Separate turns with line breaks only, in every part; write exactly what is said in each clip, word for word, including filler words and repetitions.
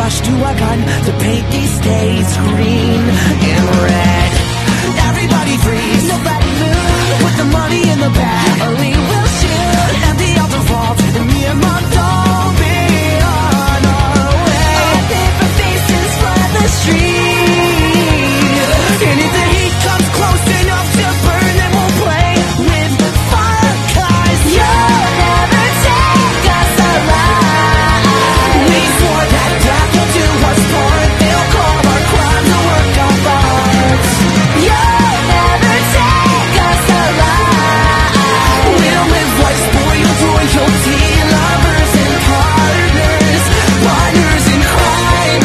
rush to a gun to paint these states green and red. Everybody freeze, nobody move. Put the money in the bag, or we will shoot. Empty out the vault, and me and my doll be on our way. Our paper faces flood the street, and if the heat comes close enough to burn, then we'll play with fire, 'cause you'll never take us alive. We swore that death will do us part. They'll call our crimes a work of art. You'll never take us alive. We'll live life spoiled, royalty, lovers and partners, partners in crime,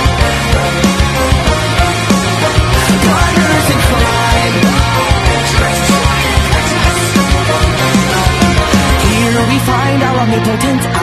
partners in crime. Here we find our omnipotent